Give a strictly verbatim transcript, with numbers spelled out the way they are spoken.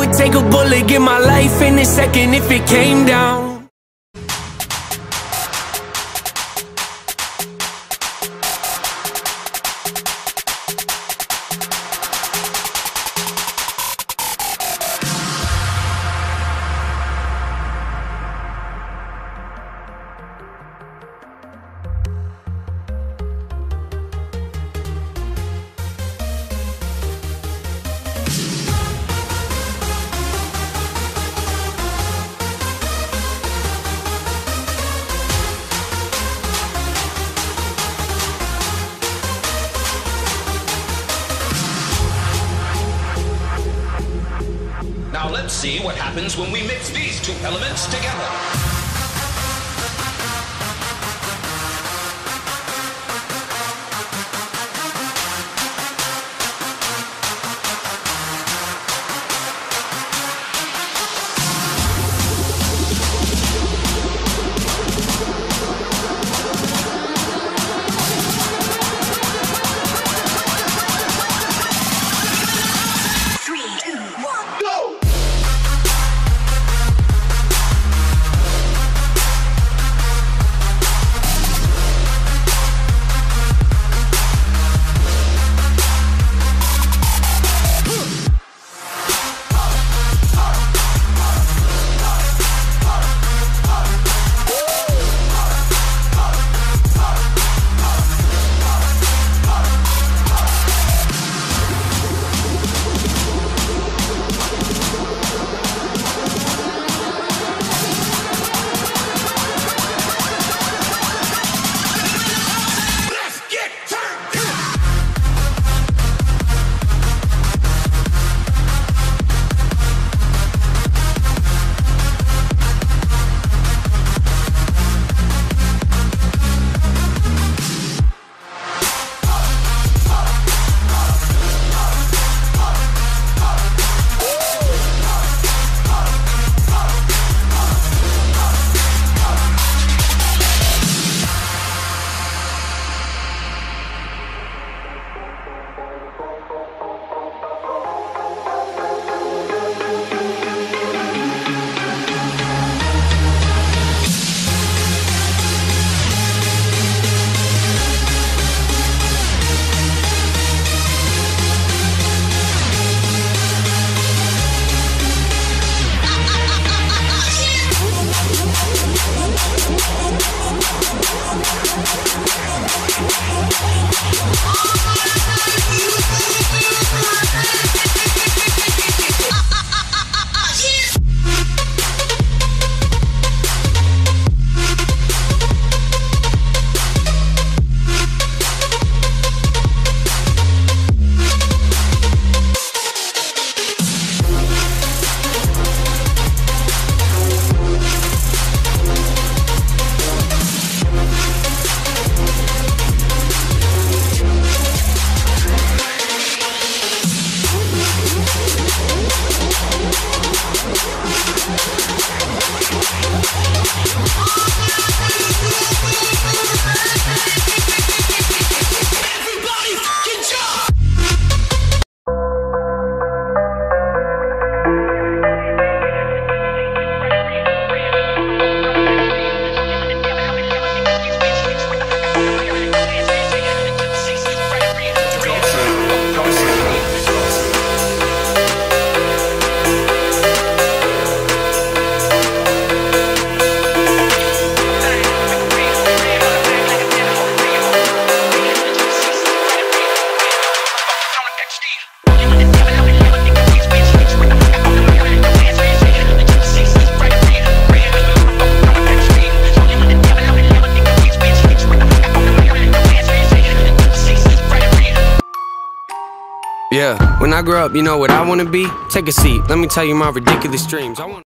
would take a bullet, give my life in a second if it came down. Now let's see what happens when we mix these two elements together. Yeah, when I grow up, you know what I wanna be? Take a seat, let me tell you my ridiculous dreams. I want